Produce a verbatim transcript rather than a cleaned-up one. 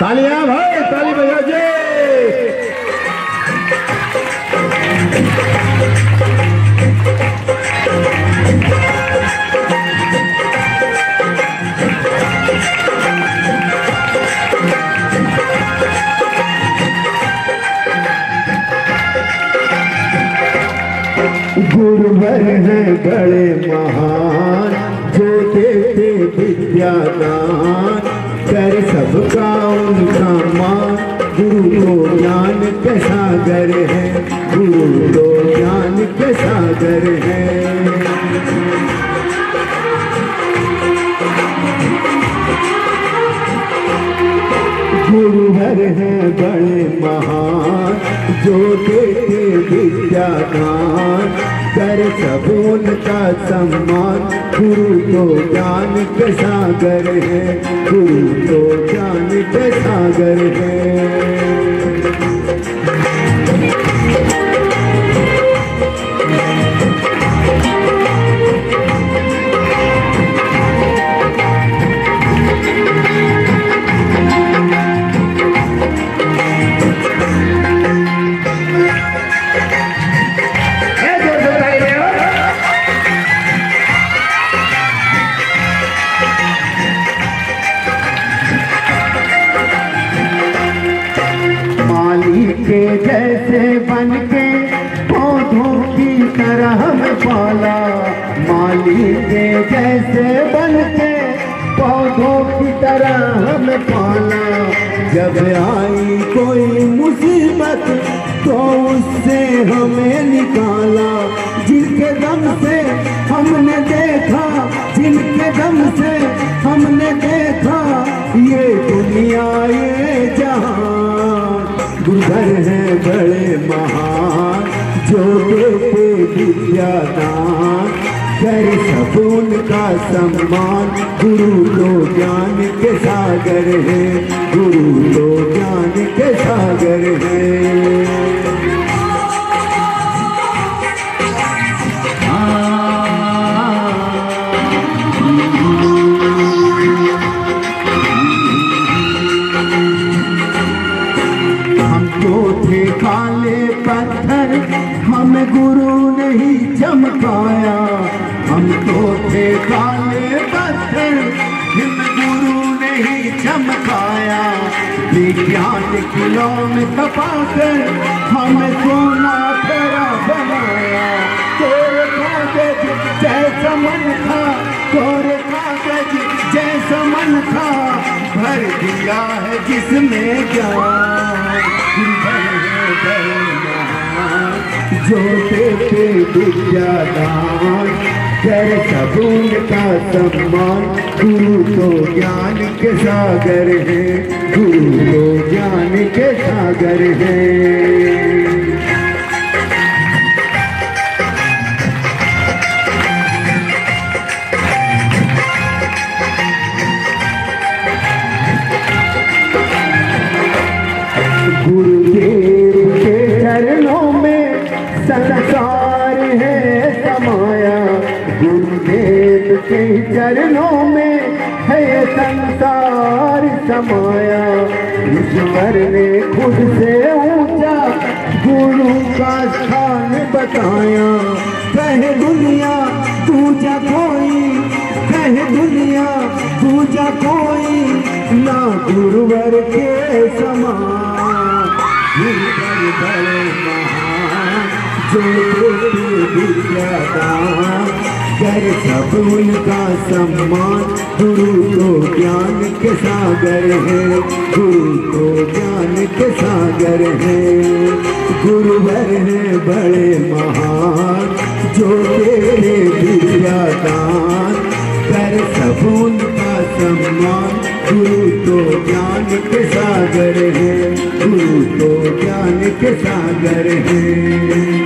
तालियां भाई, ताली बजाओ जी। गुरुवर है बड़े महान, जो देते विद्यादान, कर सबका उनका मान। गुरु तो ज्ञान के सागर है, गुरु तो ज्ञान के सागर है। गुरुवर है बड़े महान, जो देते विद्यादान, कर सब उनका सम्मान। गुरु तो ज्ञान के सागर है, गुरु तो ज्ञान के सागर है। के जैसे बनके पौधों की तरह में पाला, माली के जैसे बनके पौधों की तरह में पाला। जब आई कोई मुसीबत तो उससे हमें निकाला। जिनके दम से हमने देखा, जिनके दम से हमने देखा ये दुनिया ये जहान। गुरुवर है बड़े महान, जो देते विद्यादान, कर सब उनका सम्मान। गुरु तो ज्ञान के सागर है, गुरु तो ज्ञान के सागर है। थे काले पत्थर हमें गुरु ने ही चमकाया। हम तो थे काले पत्थर हमें गुरु ने ही चमकाया। विज्ञान किलों में तपाकर हमें सोना तेरा बनाया। तोरे कागज जैसा मन था, तोरे कागज जैसा मन था, भर दिया है जिसमें ज्ञान। जो देते विद्यादान, कर सब उनका सम्मान। गुरु तो ज्ञान के सागर है, गुरु तो ज्ञान के सागर है। गुरुदेव के चरणों में संसार है समाया। गुरुदेव के चरणों में है संसार समाया। ईश्वर ने खुद से ऊंचा गुरु का स्थान बताया। कहे दुनिया दूजा कोई, कहे दुनिया दूजा कोई, ना गुरुवर के समान। गुरुवर बड़े महान, जो देते विद्यादान, कर सब उनका सम्मान। गुरु तो ज्ञान के सागर है, गुरु तो ज्ञान के सागर है। गुरुवर है बड़े महान, जो देते विद्यादान, कर सब उनका सम्मान। गुरु तो ज्ञान के सागर है, गुरु तो ज्ञान के सागर है।